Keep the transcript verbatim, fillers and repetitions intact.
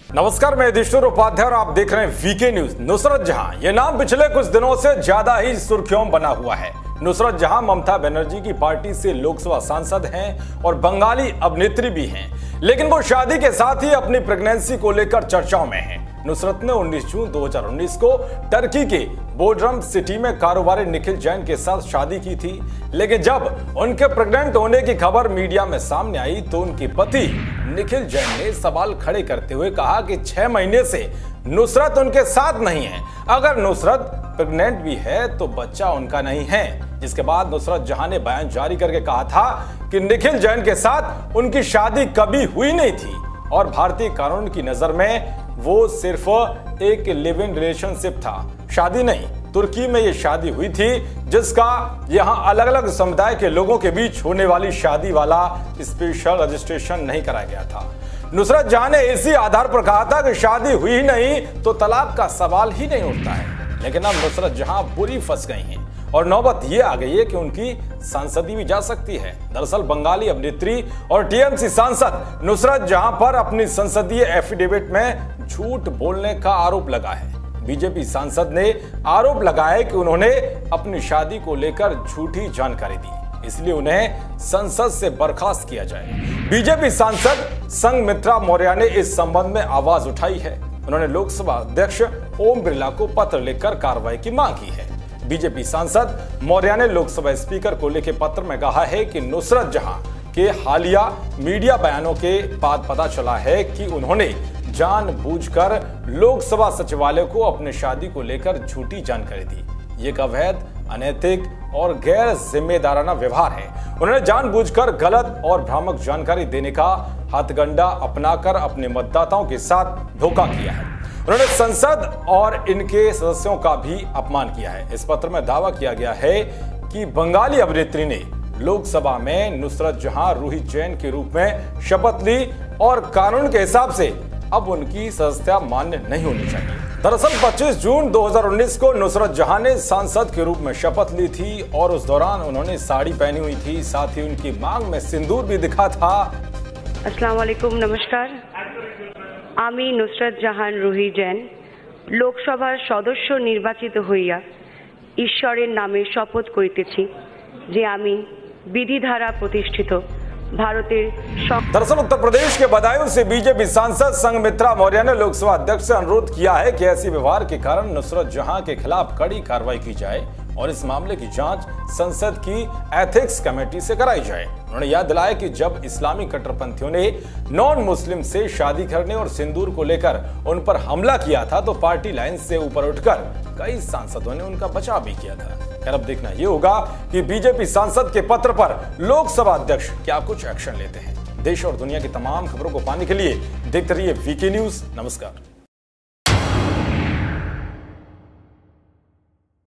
नमस्कार, मैं युधिष्ठिर उपाध्याय और आप देख रहे हैं वीके न्यूज। नुसरत जहां ये नाम पिछले कुछ दिनों से ज्यादा ही सुर्खियों में बना हुआ है। नुसरत जहां ममता बनर्जी की पार्टी से लोकसभा सांसद हैं और बंगाली अभिनेत्री भी हैं, लेकिन वो शादी के साथ ही अपनी प्रेगनेंसी को लेकर चर्चाओं में हैं। नुसरत ने उन्नीस जून दो हज़ार उन्नीस को टर्की के बोड्रम सिटी में कारोबारी निखिल जैन के साथ शादी की थी, लेकिन जब उनके प्रेग्नेंट होने की खबर मीडिया में सामने आई तो उनके पति निखिल जैन ने सवाल खड़े करते हुए कहा कि छह महीने से नुसरत उनके साथ नहीं है। अगर नुसरत प्रेग्नेंट भी है तो बच्चा उनका नहीं है। जिसके बाद नुसरत जहां ने बयान जारी करके कहा था कि निखिल जैन के साथ उनकी शादी कभी हुई नहीं थी और भारतीय कानून की नजर में वो सिर्फ एक लिव इन रिलेशनशिप था, शादी नहीं। तुर्की में ये शादी हुई थी, जिसका यहां अलग अलग समुदाय के लोगों के बीच होने वाली शादी वाला स्पेशल रजिस्ट्रेशन नहीं कराया गया था। नुसरत जहां ने इसी आधार पर कहा था कि शादी हुई ही नहीं तो तलाक का सवाल ही नहीं उठता है। लेकिन अब नुसरत जहां बुरी फंस गई हैं और नौबत ये आ गई है कि उनकी सांसदी भी जा सकती है। दरअसल बंगाली अभिनेत्री और टीएमसी सांसद नुसरत जहां पर अपनी संसदीय एफिडेविट में झूठ बोलने का आरोप लगा है। बीजेपी सांसद ने आरोप लगाया कि उन्होंने अपनी शादी को लेकर झूठी जानकारी दी, इसलिए उन्हें संसद से बर्खास्त किया जाए। बीजेपी सांसद संघमित्रा मौर्य ने इस संबंध में आवाज उठाई है। उन्होंने लोकसभा अध्यक्ष ओम बिरला को पत्र लिखकर कार्रवाई की मांग की है। बीजेपी सांसद मौर्य ने लोकसभा स्पीकर को लिखे पत्र में कहा है कि नुसरत जहां के हालिया मीडिया बयानों के बाद पता चला है कि उन्होंने जानबूझकर लोकसभा सचिवालय को अपनी शादी को लेकर झूठी जानकारी दी। ये एक अवैध, अनैतिक और गैर जिम्मेदाराना व्यवहार है। उन्होंने जानबूझकर गलत और भ्रामक जानकारी देने का हथकंडा अपनाकर अपने मतदाताओं के साथ धोखा किया है। उन्होंने संसद और इनके सदस्यों का भी अपमान किया है। इस पत्र में दावा किया गया है कि बंगाली अभिनेत्री ने लोकसभा में नुसरत जहां रूही जैन के रूप में शपथ ली और कानून के हिसाब से अब उनकी सदस्यता मान्य नहीं होनी चाहिए। दरअसल पच्चीस जून दो हज़ार उन्नीस को नुसरत जहां ने सांसद के रूप में शपथ ली थी और उस दौरान उन्होंने साड़ी पहनी हुई थी, साथ ही उनकी मांग में सिंदूर भी दिखा था। अस्सलाम वालेकुम, नमस्कार। আমি নুসরত জাহান রুহি জैन লোকসভার সদস্য নির্বাচিত হইয়া ঈশ্বরের নামে শপথ করিতেছি যে আমি विधि धारा प्रतिष्ठित भारतेर। दरअसल उत्तर प्रदेश के बदायूं से बीजेपी सांसद संघमित्रा मौर्य ने लोकसभा अध्यक्ष से अनुरोध किया है कि ऐसी व्यवहार के कारण नुसरत जहां के खिलाफ कड़ी कार्रवाई की जाए और इस मामले की जांच संसद की एथिक्स कमेटी से कराई जाए। उन्होंने याद दिलाया कि जब इस्लामी कट्टरपंथियों ने नॉन मुस्लिम से शादी करने और सिंदूर को लेकर उन पर हमला किया था तो पार्टी लाइन से ऊपर उठकर कई सांसदों ने उनका बचाव भी किया था। खैर, अब देखना यह होगा कि बीजेपी सांसद के पत्र पर लोकसभा अध्यक्ष क्या कुछ एक्शन लेते हैं। देश और दुनिया की तमाम खबरों को पाने के लिए देखते रहिए वीके न्यूज। नमस्कार।